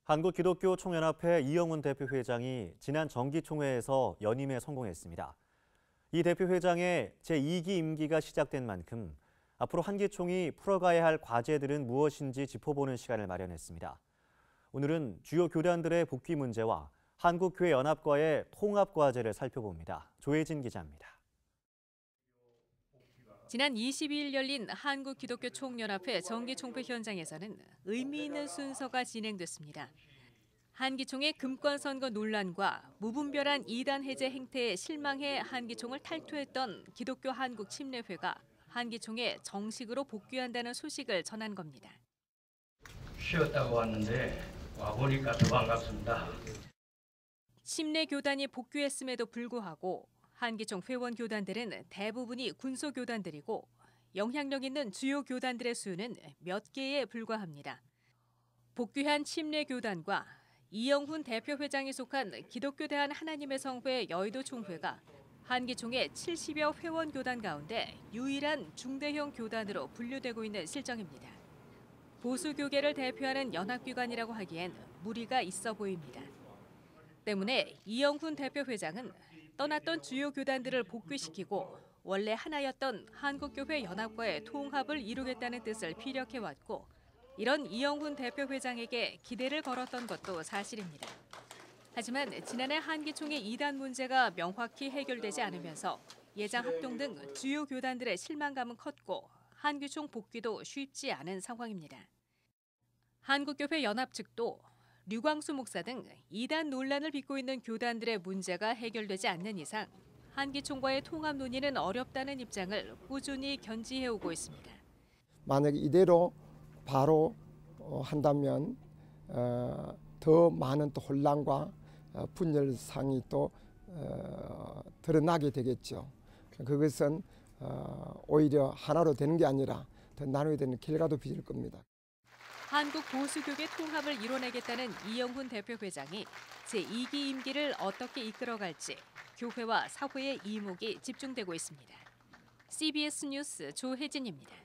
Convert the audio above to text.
한국기독교총연합회 이영훈 대표회장이 지난 정기총회에서 연임에 성공했습니다. 이 대표회장의 제2기 임기가 시작된 만큼 앞으로 한기총이 풀어가야 할 과제들은 무엇인지 짚어보는 시간을 마련했습니다. 오늘은 주요 교단들의 복귀 문제와 한국교회연합과의 통합 과제를 살펴봅니다. 조혜진 기자입니다. 지난 22일 열린 한국기독교총연합회 정기총회 현장에서는 의미 있는 순서가 진행됐습니다. 한기총의 금권선거 논란과 무분별한 이단 해제 행태에 실망해 한기총을 탈퇴했던 기독교 한국침례회가 한기총에 정식으로 복귀한다는 소식을 전한 겁니다. 쉬었다고 왔는데 와보니까 더 반갑습니다. 침례교단이 복귀했음에도 불구하고 한기총 회원 교단들은 대부분이 군소 교단들이고 영향력 있는 주요 교단들의 수는 몇 개에 불과합니다. 복귀한 침례 교단과 이영훈 대표회장이 속한 기독교 대한 하나님의 성회 여의도 총회가 한기총의 70여 회원 교단 가운데 유일한 중대형 교단으로 분류되고 있는 실정입니다. 보수교계를 대표하는 연합기관이라고 하기엔 무리가 있어 보입니다. 때문에 이영훈 대표회장은 떠났던 주요 교단들을 복귀시키고 원래 하나였던 한국교회 연합과의 통합을 이루겠다는 뜻을 피력해왔고 이런 이영훈 대표회장에게 기대를 걸었던 것도 사실입니다. 하지만 지난해 한기총의 이단 문제가 명확히 해결되지 않으면서 예장 합동 등 주요 교단들의 실망감은 컸고 한기총 복귀도 쉽지 않은 상황입니다. 한국교회 연합 측도 류광수 목사 등 이단 논란을 빚고 있는 교단들의 문제가 해결되지 않는 이상 한기총과의 통합 논의는 어렵다는 입장을 꾸준히 견지해오고 있습니다. 만약 이대로 바로 한다면 더 많은 또 혼란과 분열상이 또 드러나게 되겠죠. 그것은 오히려 하나로 되는 게 아니라 더 나눠야 되는 길가도 빚을 겁니다. 한국 보수교계 통합을 이뤄내겠다는 이영훈 대표회장이 제2기 임기를 어떻게 이끌어갈지 교회와 사회의 이목이 집중되고 있습니다. CBS 뉴스 조혜진입니다.